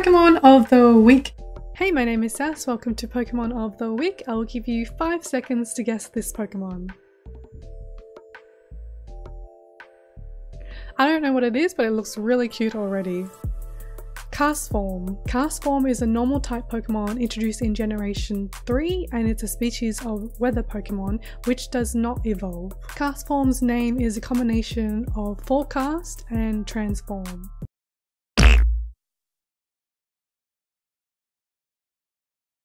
Pokemon of the week. Hey, my name is Sas. Welcome to Pokemon of the week. I will give you 5 seconds to guess this Pokemon. I don't know what it is, but it looks really cute already. Castform. Castform is a normal type Pokemon introduced in Generation 3 and it's a species of weather Pokemon which does not evolve. Castform's name is a combination of forecast and transform.